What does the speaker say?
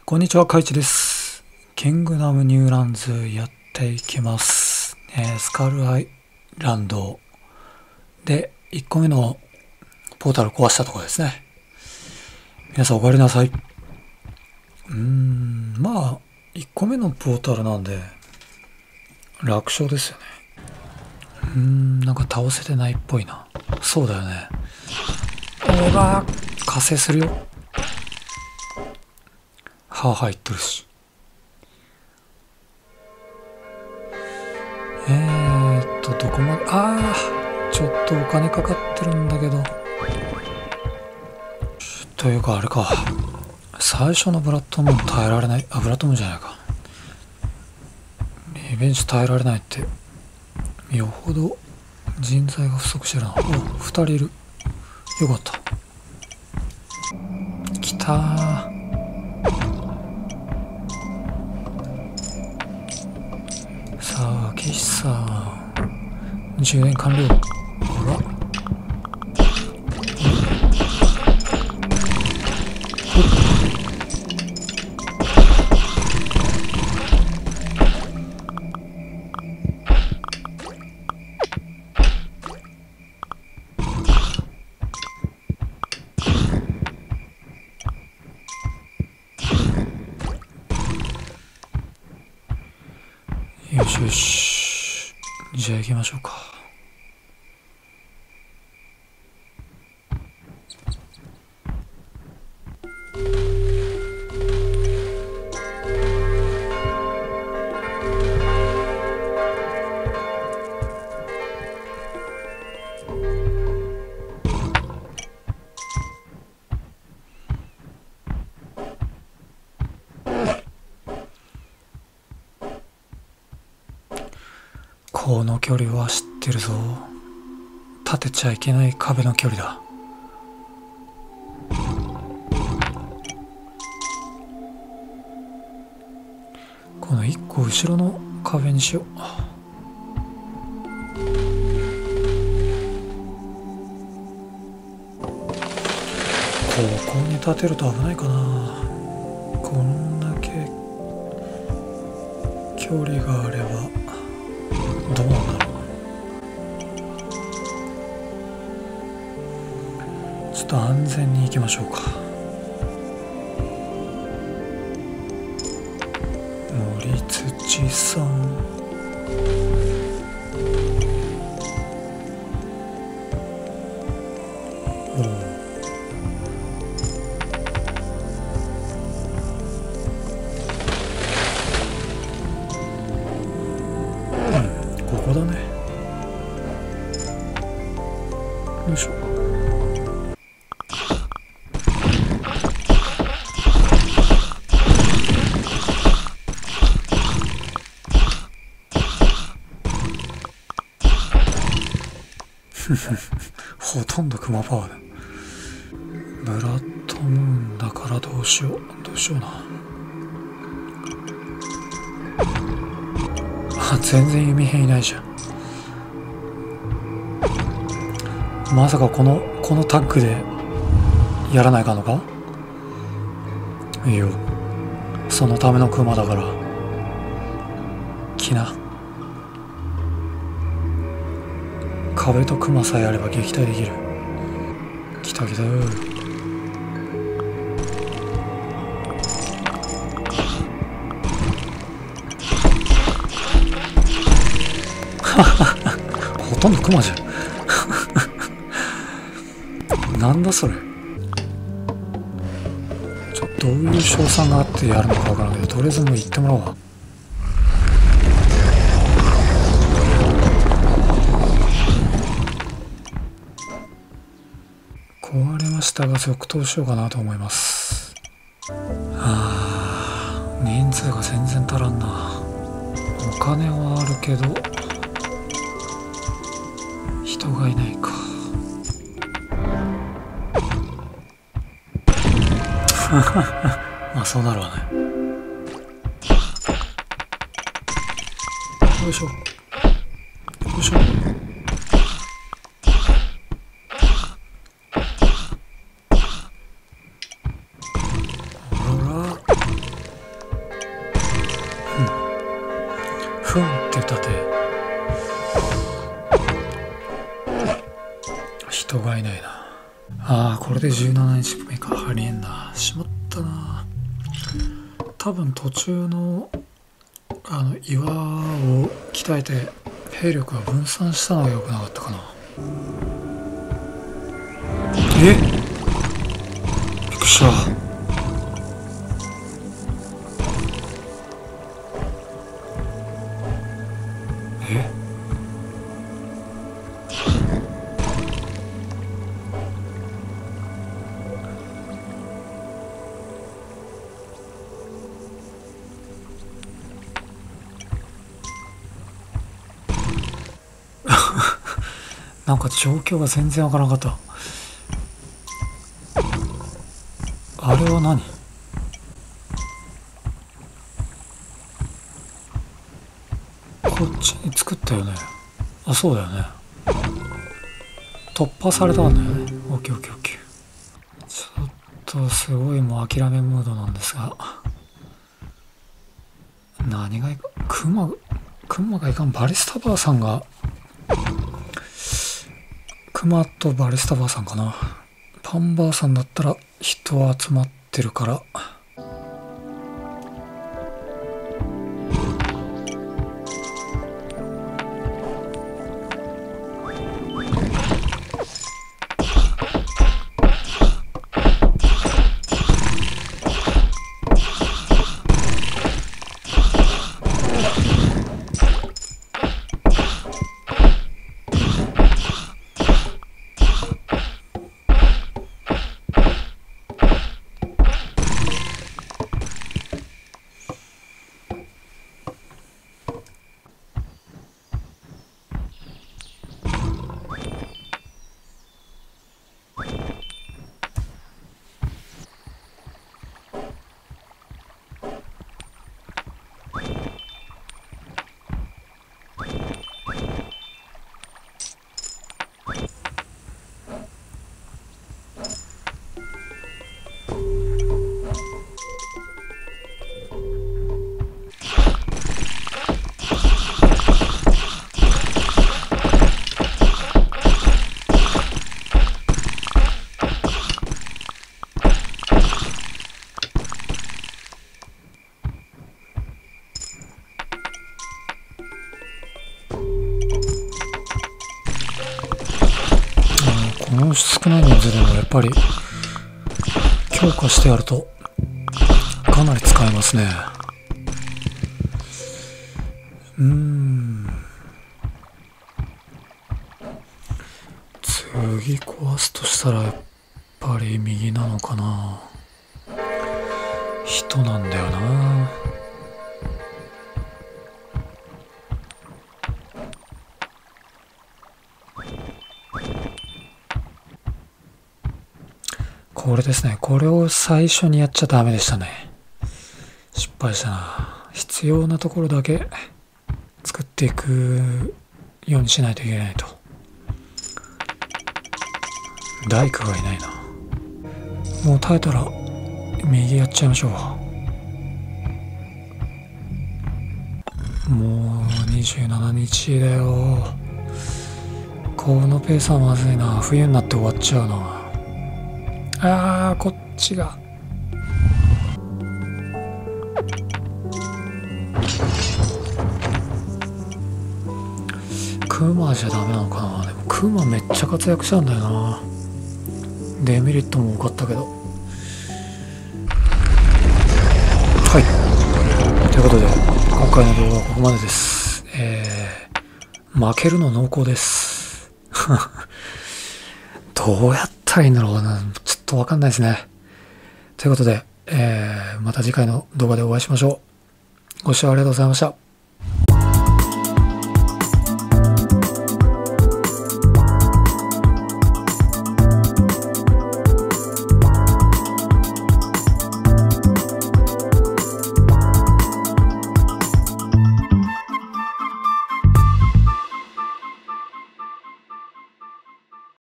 こんにちは、かいちです。キングダムニューランズやっていきます。スカルアイランドで1個目のポータル壊したところですね。皆さんお帰りなさい。まあ、1個目のポータルなんで楽勝ですよね。なんか倒せてないっぽいな。そうだよね。加勢するよ。は言ってるし。どこまで、ちょっとお金かかってるんだけど。というかあれか。最初のブラッドムーン耐えられない。ブラッドムーンじゃないか。リベンジ耐えられないって。よほど人材が不足してるな。2人いる。よかった。来たー。さあ、岸さん。充電完了。ほら。よしよし。じゃあ行きましょうか。この距離は知ってるぞ。立てちゃいけない壁の距離だ。この一個後ろの壁にしよう。ここに立てると危ないかな。こんだけ距離があればどうなんだろう。ちょっと安全に行きましょうか。森土さん。ここだね。よいしょ。ほとんどクマパワーだ。ブラッドムーンだからどうしような。全然弓兵いないじゃん。まさかこのタッグでやらないかんのか。いいよ、そのためのクマだから来な。壁とクマさえあれば撃退できる。来たほとんどクマじゃん。なんだそれ。どういう賞賛があってやるのかわからないけど、とりあえずもう行ってもらおう。壊れましたが続投しようかなと思います。人数が全然足らんな。お金はあるけど人がいないか。まあそうなるわね。よいしょよいしょ。 ふんって歌って人がいないな。ああ、これで17日目か。ありえんな。しまったな。多分途中の岩を鍛えて兵力が分散したのが良くなかったかな。びっくりした。なんか状況が全然わからなかった。あれは何？こっちに作ったよね。あ、そうだよね。突破されたんだよね。オッケーオッケーオッケー。ちょっとすごいもう諦めムードなんですが、何がいかん、クマがいかん。バリスタバーさんが、クマとバリスタバーさんかな。パンバーさんだったら人集まってるから、この少ない人数でもやっぱり強化してやるとかなり使えますね。次壊すとしたらやっぱり右なのかな。人なんだよな。これですね。これを最初にやっちゃダメでしたね。失敗したな。必要なところだけ作っていくようにしないといけないと。大工がいないな。もう耐えたら右やっちゃいましょう。もう27日だよ。このペースはまずいな。冬になって終わっちゃうな。こっちがクマじゃダメなのかな。でもクマめっちゃ活躍したんだよな。デメリットも多かったけど。はい、ということで今回の動画はここまでです。負けるの濃厚ですどうやったらいいんだろうな。ちょっとわかんないですね。ということで、また次回の動画でお会いしましょう。ご視聴ありがとうございました。